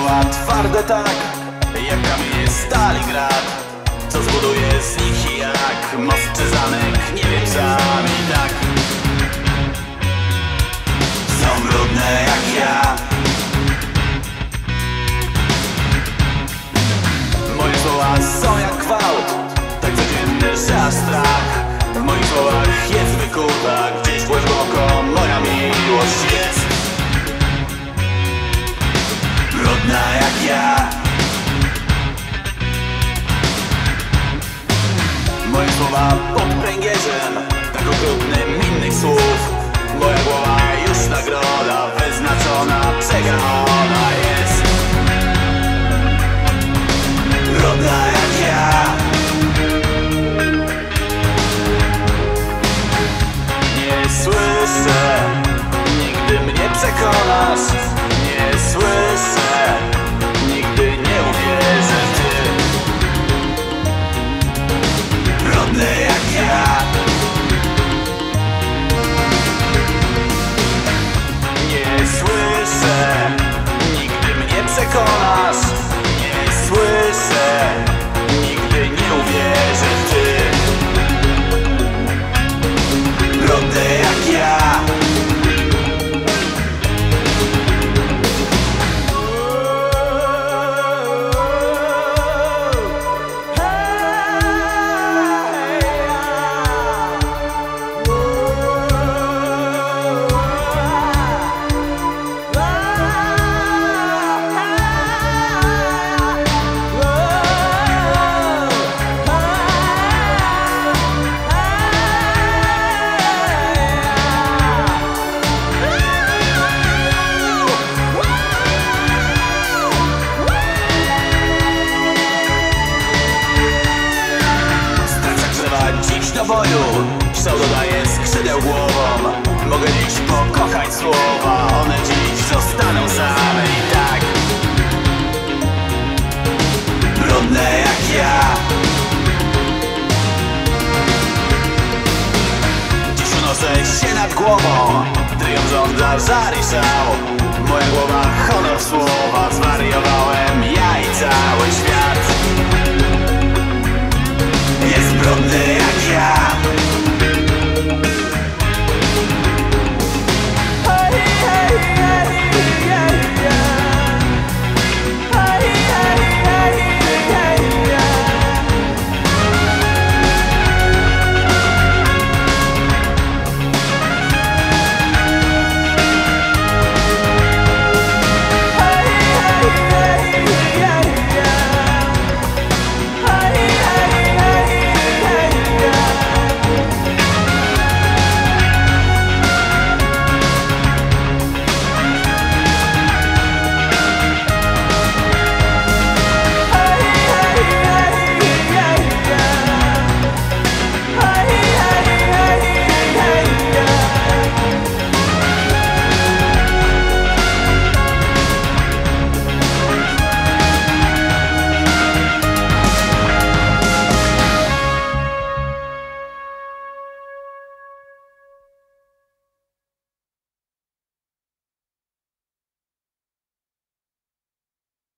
słowa twarde tak, jak kamienie Stalingrad, co zbuduje z nich jak most czy zamek, nie wiem sam i tak. Są brudne jak ja. Moje słowa są jak gwałt, tak codzienny, że aż strach. W moich słowach jest wykuta gdzieś głęboko moja miłość jest. Brudna jak ja. Moje słowa pod pręgierzem, tak okrutnym innych słów. Moja głowa już nagroda wyznaczona, przegrana jest. Brudna jak ja. Nie słyszę, nigdy mnie przekonasz. Nie słyszę, nigdy nie uwierzę w ty. Brudny jak ja. Nie słyszę, nigdy mnie przekonasz. Nie słyszę, nigdy nie uwierzę w ty. Brudny jak ja. Do boju, kształt dodaje skrzydeł głowom. Mogę dziś pokochać słowa, one dziś zostaną same i tak. Brudne jak ja. Dziś unoszę się nad głową, tryumf żądla żar i szał. Moja głowa